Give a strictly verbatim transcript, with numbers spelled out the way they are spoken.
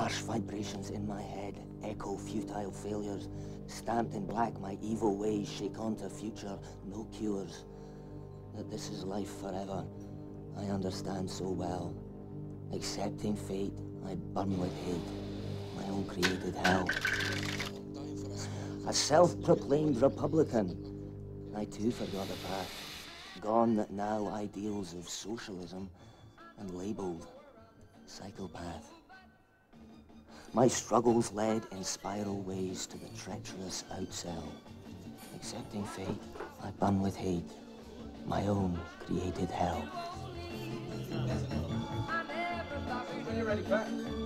Harsh vibrations in my head echo futile failures. Stamped in black, my evil ways shake on to future, no cures. That this is life forever, I understand so well. Accepting fate, I burn with hate, my own created hell. A self-proclaimed Republican, I too forgot the path. Gone now ideals of socialism, and labelled psychopath. My struggles led in spiral ways to the treacherous outsell. Accepting fate, I burn with hate, my own created hell. When you're ready, Pat.